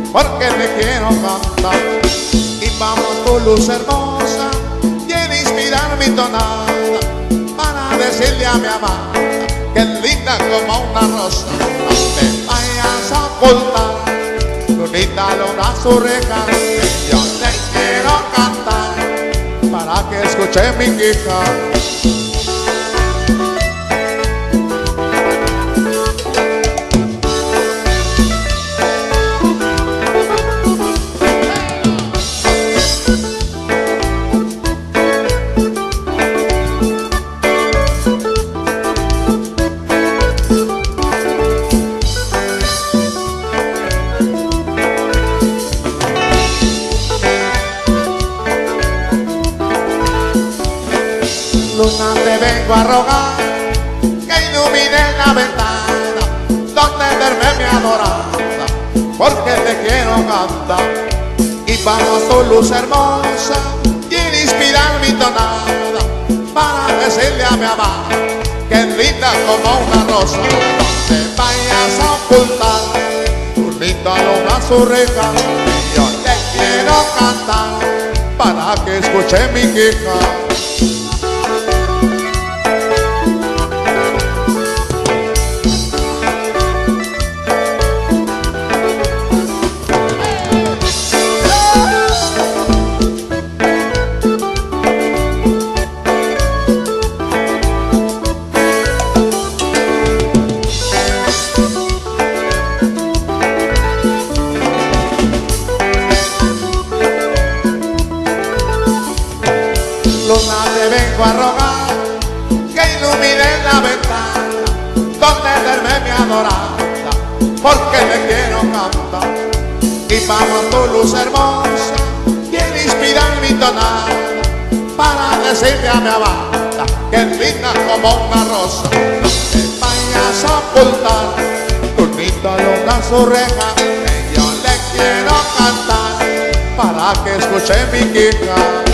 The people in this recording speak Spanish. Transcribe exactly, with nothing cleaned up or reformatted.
porque te quiero cantar. Y vamos tu luz hermosa, quiere inspirar mi tonada para decirle a mi amada que es linda como una rosa. No te vayas a ocultar, bonita luna su reja, que yo te quiero cantar para que escuche mi queja. Luna, te vengo a rogar que ilumine la ventana donde verme mi adorada, porque te quiero cantar. Y vamos tu luz hermosa, quiere inspirar mi tonada para decirle a mi amada que es linda como una rosa. No te vayas a ocultar, tu linda luna su reja, y yo te quiero cantar para que escuche mi queja. Luna, te vengo a rogar que ilumine la ventana donde verme mi adorada, porque te quiero cantar. Y vamos tu luz hermosa, quiere inspirar mi tonada para decirle a mi amada que es linda como una rosa. No te vayas a ocultar, tu linda luna su reja, que yo le quiero cantar para que escuche mi queja.